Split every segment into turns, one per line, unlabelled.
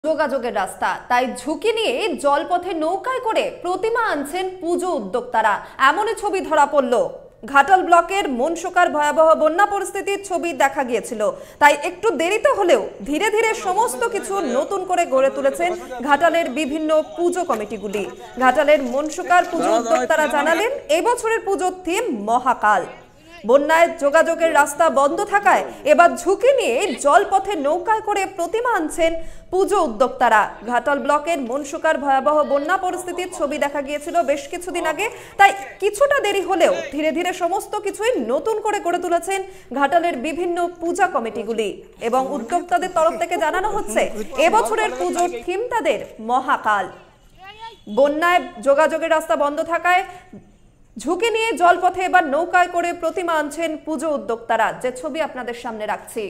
যোগাযোগের রাস্তা, তাই ঝুঁকি নিয়ে জলপথে নৌকায় করে প্রতিমা আনছেন পুজো উদ্যোক্তারা। এমনই ছবি ধরা পড়ল ঘাটাল ব্লকের মনসুকার ভয়াবহ বন্যা পরিস্থিতির ছবি দেখা গিয়েছিল। তাই একটু দেরিতে হলেও ধীরে ধীরে সমস্ত কিছু নতুন করে গড়ে তুলেছেন ঘাটালের বিভিন্ন পুজো কমিটিগুলি। ঘাটালের মনসুকার পুজো উদ্যোক্তারা জানালেন, এবছরের পুজোর থিম মহাকাল। বন্যায় যোগাযোগের রাস্তা বন্ধ থাকায় এবার ঝুঁকি নিয়ে জলপথে নৌকায় করে প্রতিমা আনছেন পুজো উদ্যোক্তারা। ঘাটাল ব্লকের মনসুকার ভয়াবহ বন্যা পরিস্থিতির ছবি দেখা গিয়েছিল বেশ কিছুদিন আগে, তাই কিছুটা দেরি হলেও ধীরে ধীরে সমস্ত কিছুই নতুন করে গড়ে তুলেছেন ঘাটালের বিভিন্ন পূজা কমিটিগুলি এবং উদ্যোক্তাদের তরফ থেকে জানানো হচ্ছে এবছরের পুজোর থিম তাদের মহাকাল। বন্যায় যোগাযোগের রাস্তা বন্ধ থাকায় ঝুঁকি নিয়ে জলপথে এবার নৌকায় করে প্রতিমা আনছেন পুজো উদ্যোক্তারা, যে ছবি আপনাদের সামনে রাখছি।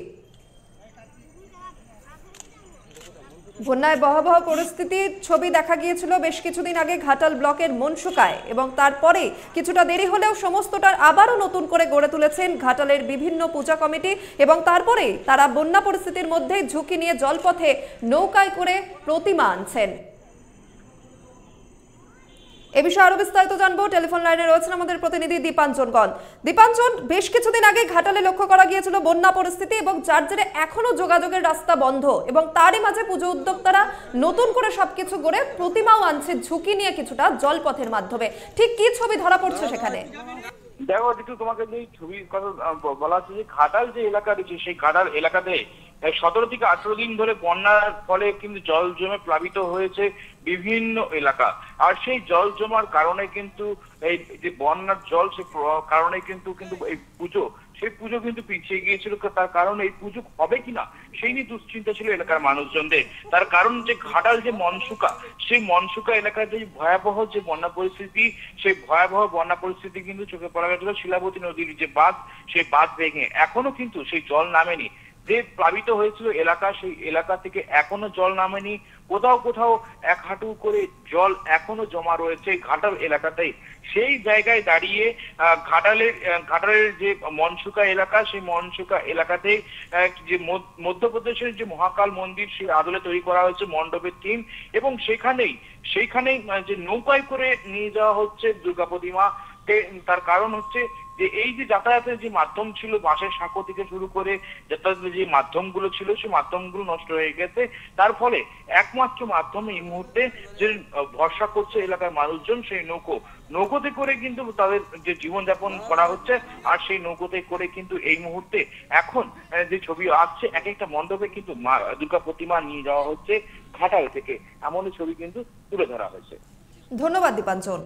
বন্যায় ভয়াবহ পরিস্থিতির ছবি দেখা গিয়েছিল বেশ কিছুদিন আগে ঘাটাল ব্লকের মনসুকায় এবং তারপরে কিছুটা দেরি হলেও সমস্তটার আবারও নতুন করে গড়ে তুলেছেন ঘাটালের বিভিন্ন পূজা কমিটি এবং তারপরে তারা বন্যা পরিস্থিতির মধ্যে ঝুঁকি নিয়ে জলপথে নৌকায় করে প্রতিমা আনছেন। এ বিষয়ে আরো বিস্তারিত জানবো, টেলিফোন লাইনে রয়েছেন আমাদের প্রতিনিধি দীপাঞ্জন গণ। দীপাঞ্জন, বেশ কিছুদিন আগে ঘাটালে লক্ষ্য করা গিয়েছিল বন্যা পরিস্থিতি এবং যার জেরে এখনো যোগাযোগের রাস্তা বন্ধ এবং তারই মাঝে পুজো উদ্যোক্তারা নতুন করে সবকিছু গড়ে প্রতিমাও আনছে ঝুঁকি নিয়ে কিছুটা জলপথের মাধ্যমে। ঠিক কি ছবি ধরা পড়ছে সেখানে?
দেখো একটু তোমাকে যে ছবির কথা বলা হচ্ছে যে ঘাটাল যে এলাকা রয়েছে সেই ঘাটাল এলাকাতে 17 থেকে 18 দিন ধরে বন্যার ফলে কিন্তু জল জমে প্লাবিত হয়েছে বিভিন্ন এলাকা। আর সেই জল জমার কারণে কিন্তু এই যে বন্যার জল সে কারণে কিন্তু এই সেই পুজো কিন্তু পিছিয়ে গিয়েছিল। তার কারণ এই পুজো হবে কিনা সেই নিয়ে দুশ্চিন্তা ছিল এলাকার মানুষজনদের। তার কারণ যে ঘাটাল যে মনসুকা, সেই মনসুকা এলাকার যে ভয়াবহ যে বন্যা পরিস্থিতি, সেই ভয়াবহ বন্যা পরিস্থিতি কিন্তু চোখে পড়া গেছিল শিলাবতী নদীর যে বাঁধ, সেই বাঁধ ভেঙে এখনো কিন্তু সেই জল নামেনি। যে প্লাবিত হয়েছিল এলাকা, সেই এলাকা থেকে এখনো জল নামেনি। কোথাও কোথাও এক হাঁটু করে জল এখনো জমা রয়েছে ঘাটাল এলাকাতেই। সেই জায়গায় দাঁড়িয়ে ঘাটালের যে মনসুকা এলাকা, সেই মনসুকা এলাকাতেই যে মধ্যপ্রদেশের যে মহাকাল মন্দির, সেই আদলে তৈরি করা হয়েছে মণ্ডপের থিম এবং সেইখানেই যে নৌকায় করে নিয়ে যাওয়া হচ্ছে দুর্গা প্রতিমা। তার কারণ হচ্ছে যে এই যে যাতায়াতের যে মাধ্যম ছিল, বাসের সাঁকো থেকে শুরু করে যাতায়াতের যে মাধ্যমগুলো ছিল, সেই মাধ্যমগুলো নষ্ট হয়ে গেছে। তার ফলে একমাত্র মাধ্যম এই মুহূর্তে যে ভরসা করছে এলাকার মানুষজন, সেই নৌকোতে করে কিন্তু তাদের যে জীবনযাপন করা হচ্ছে। আর সেই নৌকোতে করে কিন্তু এই মুহূর্তে এখন যে ছবি আসছে, এক একটা মণ্ডপে কিন্তু দুর্গা প্রতিমা নিয়ে যাওয়া হচ্ছে ঘাটাল থেকে, এমনই ছবি কিন্তু তুলে ধরা হয়েছে।
ধন্যবাদ দীপাঞ্জন।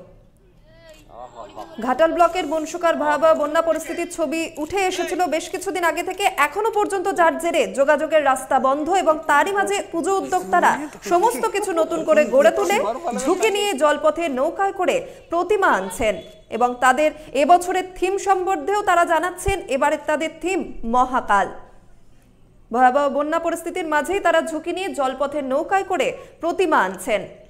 ঘাটাল ব্লকের মনসুকার ভয়াবহ বন্যা পরিস্থিতির ছবি উঠে এসেছিল বেশ কিছুদিন আগে থেকে, এখনো পর্যন্ত যার জেরে যোগাযোগের রাস্তা বন্ধ এবং তারই মাঝে পুজো উদ্যোক্তারা সমস্ত কিছু নতুন করে গড়ে তুলে ঝুঁকি নিয়ে জলপথে নৌকায় করে প্রতিমা আনছেন এবং তাদের এবছরের থিম সম্বন্ধেও তারা জানাচ্ছেন এবারে তাদের থিম মহাকাল। ভয়াবহ বন্যা পরিস্থিতির মাঝেই তারা ঝুঁকি নিয়ে জলপথে নৌকায় করে প্রতিমা আনছেন।